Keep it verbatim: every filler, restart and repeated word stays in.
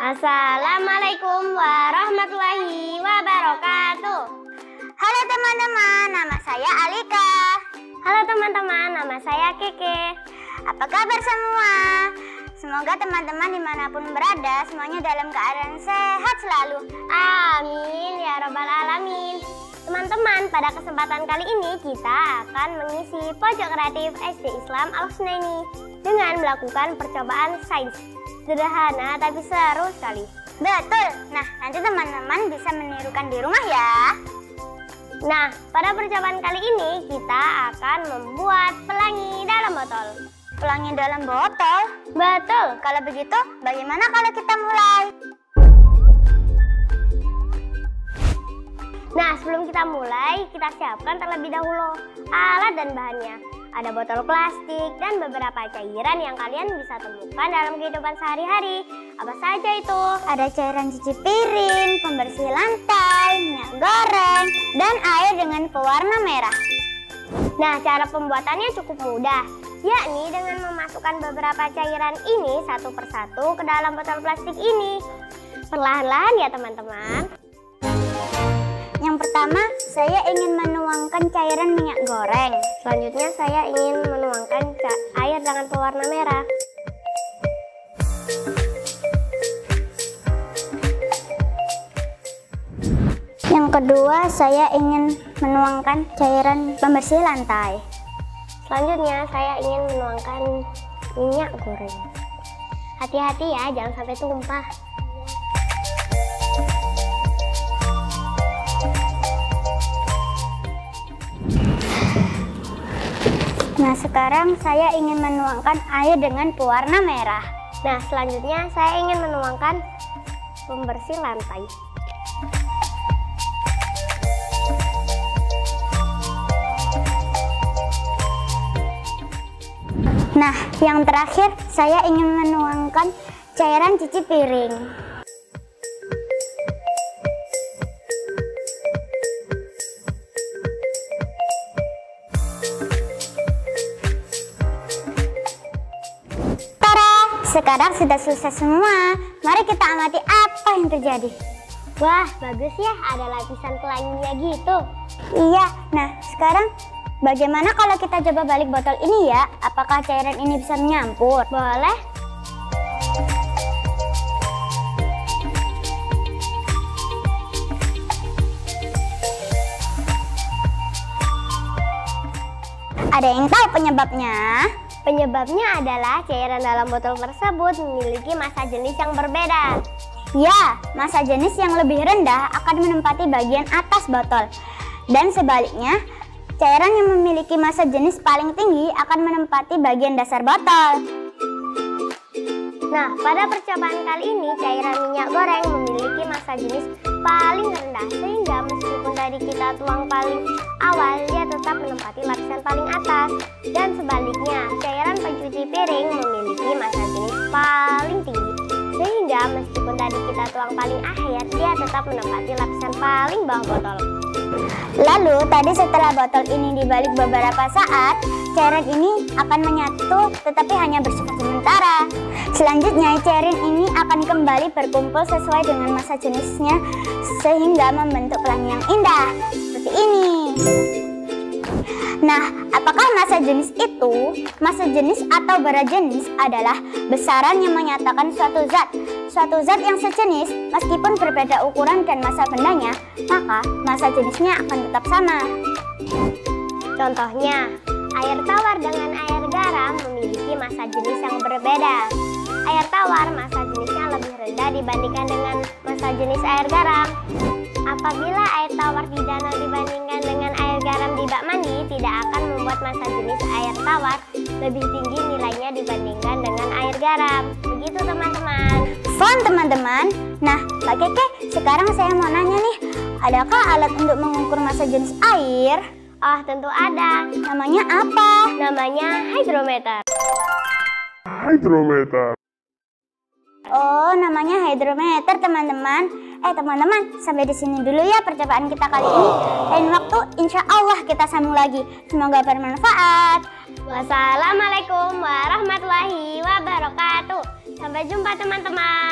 Assalamualaikum warahmatullahi wabarakatuh. Halo teman-teman, nama saya Alika. Halo teman-teman, nama saya Keke. Apa kabar semua? Semoga teman-teman dimanapun berada semuanya dalam keadaan sehat selalu. Amin ya rabbal alamin. Teman-teman, pada kesempatan kali ini kita akan mengisi pojok kreatif S D Islam Al-Husnaini dengan melakukan percobaan sains. Sederhana tapi seru sekali. Betul. Nah, nanti teman-teman bisa menirukan di rumah ya. Nah, pada percobaan kali ini kita akan membuat pelangi dalam botol. Pelangi dalam botol? Betul. Kalau begitu, bagaimana kalau kita mulai? Nah, sebelum kita mulai, kita siapkan terlebih dahulu alat dan bahannya. Ada botol plastik dan beberapa cairan yang kalian bisa temukan dalam kehidupan sehari-hari. Apa saja itu? Ada cairan cuci piring, pembersih lantai, minyak goreng, dan air dengan pewarna merah. Nah, cara pembuatannya cukup mudah, yakni dengan memasukkan beberapa cairan ini satu persatu ke dalam botol plastik ini. Perlahan-lahan ya teman-teman. Yang pertama, saya ingin menuangkan cairan minyak goreng. Selanjutnya, saya ingin menuangkan air dengan pewarna merah. Yang kedua, saya ingin menuangkan cairan pembersih lantai. Selanjutnya, saya ingin menuangkan minyak goreng. Hati-hati ya, jangan sampai tumpah. Nah, sekarang saya ingin menuangkan air dengan pewarna merah. Nah, selanjutnya saya ingin menuangkan pembersih lantai. Nah, yang terakhir saya ingin menuangkan cairan cuci piring. Sekarang sudah selesai semua. Mari kita amati apa yang terjadi. Wah, bagus ya, ada lapisan pelanginya gitu. Iya, nah sekarang bagaimana kalau kita coba balik botol ini ya? Apakah cairan ini bisa menyampur? Boleh. Ada yang tahu penyebabnya? Penyebabnya adalah cairan dalam botol tersebut memiliki massa jenis yang berbeda. Ya, massa jenis yang lebih rendah akan menempati bagian atas botol. Dan sebaliknya, cairan yang memiliki massa jenis paling tinggi akan menempati bagian dasar botol. Nah, pada percobaan kali ini, cairan minyak goreng memiliki massa jenis paling rendah, sehingga meskipun tadi kita tuang paling awal, dia tetap menempati lapisan paling atas. Dan sebaliknya, cairan pencuci piring memiliki massa jenis paling tinggi, sehingga meskipun tadi kita tuang paling akhir, dia tetap menempati lapisan paling bawah botol. Lalu, tadi setelah botol ini dibalik beberapa saat, cairan ini akan menyatu tetapi hanya bersifat sementara. Selanjutnya, cairan ini akan kembali berkumpul sesuai dengan massa jenisnya sehingga membentuk pelangi yang indah seperti ini. Nah, apakah massa jenis itu? Massa jenis atau bara jenis adalah besaran yang menyatakan suatu zat. Suatu zat yang sejenis, meskipun berbeda ukuran dan massa bendanya, maka massa jenisnya akan tetap sama. Contohnya, air tawar dengan air garam memiliki massa jenis yang berbeda. Air tawar massa jenisnya lebih rendah dibandingkan dengan massa jenis air garam. Apabila air tawar di danau dibandingkan dengan air garam di bak mandi, tidak akan membuat massa jenis air tawar lebih tinggi nilainya dibandingkan dengan air garam. Begitu teman-teman. Fun teman-teman. Nah, Mbak Keke, sekarang saya mau nanya nih, adakah alat untuk mengukur massa jenis air? Oh, tentu ada. Namanya apa? Namanya hydrometer. Hydrometer. Oh, namanya hydrometer teman-teman. Eh teman-teman, sampai di sini dulu ya percobaan kita kali ini. Lain waktu insya Allah kita sambung lagi. Semoga bermanfaat. Wassalamualaikum warahmatullahi wabarakatuh. Sampai jumpa teman-teman.